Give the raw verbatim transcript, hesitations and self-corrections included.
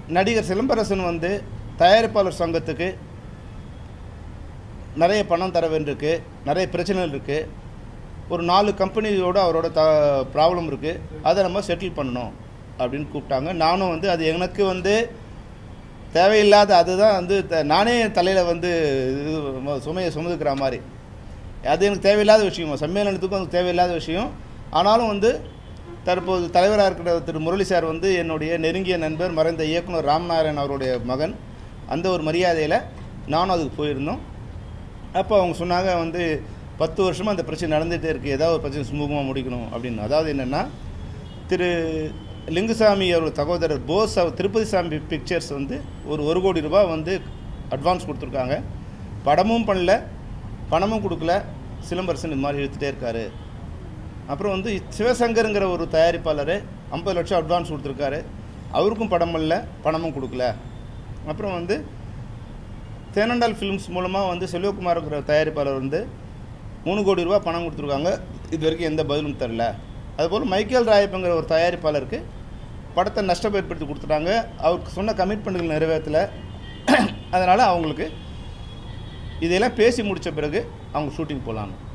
நடிகர் சிலம்பரசன் வந்து தயாரிப்பாளர் சங்கத்துக்கு நிறைய பணம் தர வேண்டியிருக்கு, நிறைய பிரச்சனைகள் இருக்குது. ஒரு நாலு கம்பெனியோடு அவரோட த ப்ராப்ளம் இருக்குது, அதை நம்ம செட்டில் பண்ணணும் அப்படின்னு கூப்பிட்டாங்க. நானும் வந்து அது எனக்கு வந்து தேவையில்லாத, அதுதான் வந்து நானே தலையில் வந்து இது சுமையை சுமந்துக்கிற மாதிரி, அது எனக்கு தேவையில்லாத விஷயம், சம்மேளனத்துக்கும் அது தேவையில்லாத விஷயம். ஆனாலும் வந்து தற்போது தலைவராக இருக்கிற திரு முரளி சார் வந்து என்னுடைய நெருங்கிய நண்பர், மறைந்த இயக்குனர் ராமநாராயணன் அவருடைய மகன். அந்த ஒரு மரியாதையில் நானும் அதுக்கு போயிருந்தோம். அப்போ அவங்க சொன்னாங்க வந்து பத்து வருஷமாக அந்த பிரச்சனை நடந்துகிட்டே இருக்குது, ஏதாவது ஒரு பிரச்சனை சுமூகமாக முடிக்கணும் அப்படின்னு. அதாவது என்னென்னா, திரு லிங்குசாமி அவர் சகோதரர் போஸ் அவர் திருப்பதி சாமி பிக்சர்ஸ் வந்து ஒரு ஒரு கோடி ரூபாய் வந்து அட்வான்ஸ் கொடுத்துருக்காங்க. படமும் பண்ணல, பணமும் கொடுக்கல, சிலம்பரசன் இது மாதிரி எடுத்துகிட்டே இருக்காரு. அப்புறம் வந்து சிவசங்கருங்கிற ஒரு தயாரிப்பாளர் ஐம்பது லட்சம் அட்வான்ஸ் கொடுத்துருக்காரு, அவருக்கும் படம் இல்லை, பணமும் கொடுக்கல. அப்புறம் வந்து தேனண்டால் ஃபிலிம்ஸ் மூலமாக வந்து செல்வகுமார்ங்கிற தயாரிப்பாளர் வந்து மூணு கோடி ரூபா பணம் கொடுத்துருக்காங்க, இது வரைக்கும் எந்த பதிலும் தரல. அதுபோல் மைக்கேல் ராயப்புங்கிற ஒரு தயாரிப்பாளருக்கு படத்தை நஷ்டம் ஏற்படுத்தி கொடுத்துட்டாங்க, அவருக்கு சொன்ன கமிட்மெண்ட்டுகள் நிறைவேற்றலை. அதனால் அவங்களுக்கு இதையெல்லாம் பேசி முடித்த பிறகு அவங்க ஷூட்டிங் போகலான்னு